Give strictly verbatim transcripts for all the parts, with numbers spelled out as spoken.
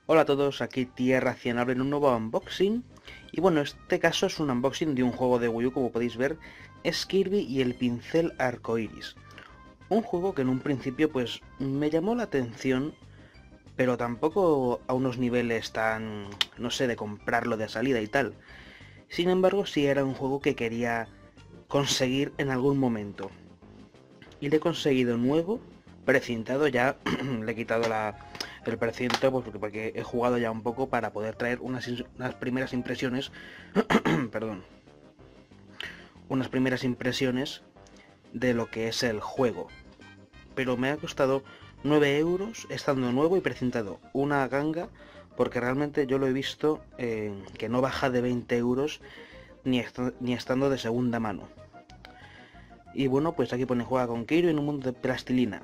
Hola a todos, aquí Tierra Cienable en un nuevo unboxing. Y bueno, este caso es un unboxing de un juego de Wii U, como podéis ver, es Kirby y el pincel arcoiris. Un juego que en un principio pues me llamó la atención, pero tampoco a unos niveles tan, no sé, de comprarlo de salida y tal. Sin embargo, sí era un juego que quería conseguir en algún momento. Y le he conseguido nuevo, precintado ya, le he quitado la, el precinto pues porque, porque he jugado ya un poco para poder traer unas, unas primeras impresiones, perdón, unas primeras impresiones de lo que es el juego. Pero me ha costado nueve euros estando nuevo y precintado, una ganga, porque realmente yo lo he visto eh, que no baja de veinte euros ni, est ni estando de segunda mano. Y bueno, pues aquí pone juega con Kirby en un mundo de plastilina.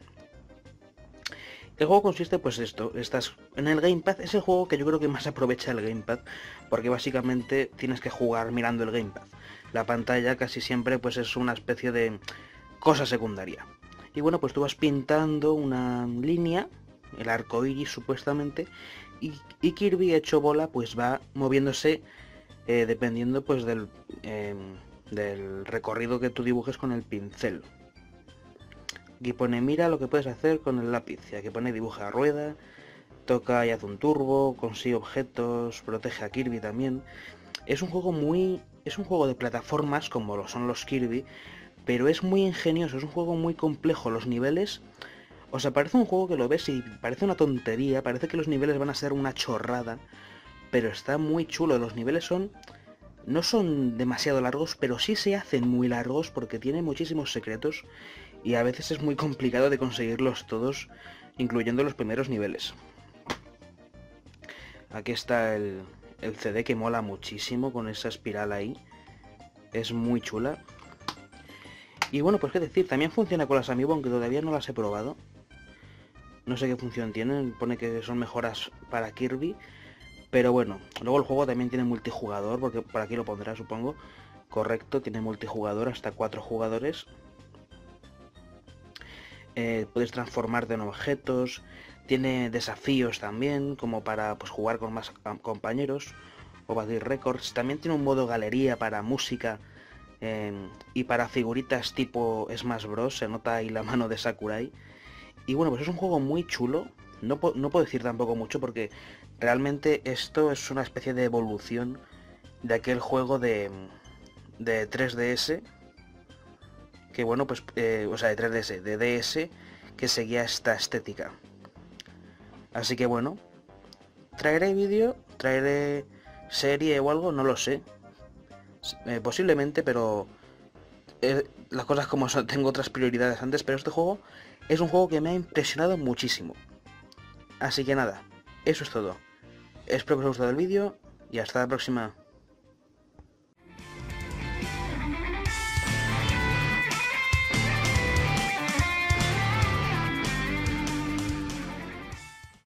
El juego consiste pues esto, estás en el gamepad, es el juego que yo creo que más aprovecha el gamepad, porque básicamente tienes que jugar mirando el gamepad. La pantalla casi siempre pues es una especie de cosa secundaria. Y bueno, pues tú vas pintando una línea, el arco iris supuestamente, y, y Kirby hecho bola pues va moviéndose eh, dependiendo pues del, eh, del recorrido que tú dibujes con el pincel. Aquí pone mira lo que puedes hacer con el lápiz, y aquí pone dibuja rueda, toca y hace un turbo, consigue objetos, protege a Kirby también. Es un juego muy... es un juego de plataformas como lo son los Kirby, pero es muy ingenioso, es un juego muy complejo. Los niveles... O sea, parece un juego que lo ves y parece una tontería, parece que los niveles van a ser una chorrada, pero está muy chulo. Los niveles son... no son demasiado largos, pero sí se hacen muy largos porque tiene muchísimos secretos y a veces es muy complicado de conseguirlos todos, incluyendo los primeros niveles. Aquí está el, el C D que mola muchísimo con esa espiral ahí. Es muy chula. Y bueno, pues qué decir, también funciona con las Amiibo, aunque todavía no las he probado. No sé qué función tienen, pone que son mejoras para Kirby. Pero bueno, luego el juego también tiene multijugador, porque por aquí lo pondrá, supongo. Correcto, tiene multijugador hasta cuatro jugadores. Eh, puedes transformarte en objetos. Tiene desafíos también, como para pues, jugar con más compañeros o batir récords. También tiene un modo galería para música eh, y para figuritas tipo Smash Bros. Se nota ahí la mano de Sakurai. Y bueno, pues es un juego muy chulo. No, no puedo decir tampoco mucho porque realmente esto es una especie de evolución de aquel juego de, de tres D S. Que bueno, pues, eh, o sea, de tres D S, de D S, que seguía esta estética. Así que bueno, traeré vídeo, traeré serie o algo, no lo sé. Eh, posiblemente, pero eh, las cosas como son, tengo otras prioridades antes, pero este juego es un juego que me ha impresionado muchísimo. Así que nada, eso es todo. Espero que os haya gustado el vídeo y hasta la próxima.